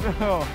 No.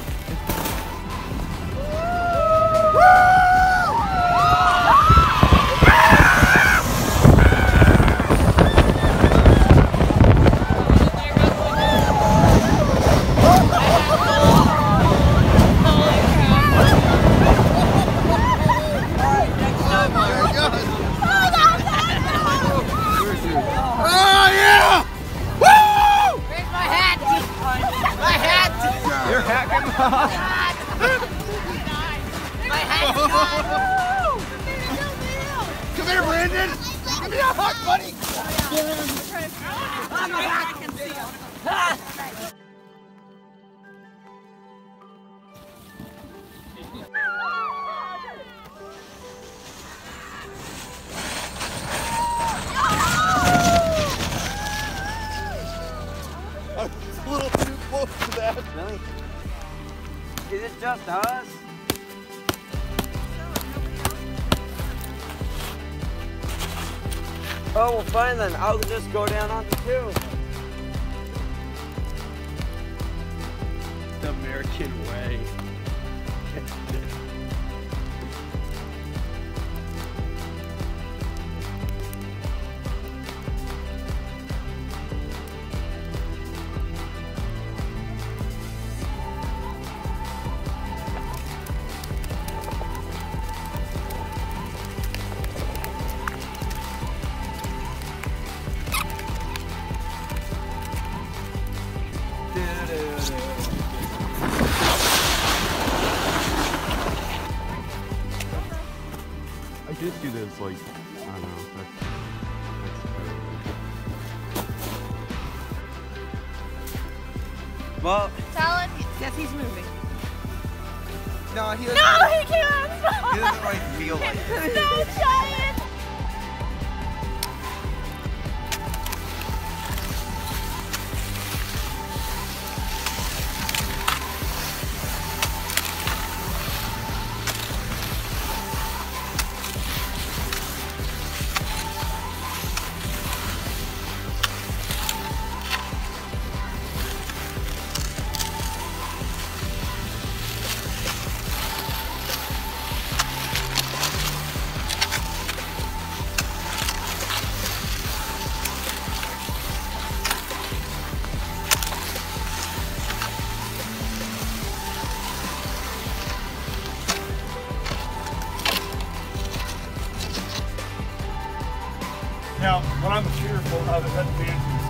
Come here, Brandon! Give me a hug, buddy! Oh my God, I can see him. I was a little too close to that. Really? Is it just us? Oh, well fine then. I'll just go down on the two. The American way. I did do this, like, I don't know. Well, Tell him. Yes, he's moving. No, he doesn't. No, he can't. He doesn't like feel like it. No, Giant. Now, what I'm fearful of is that the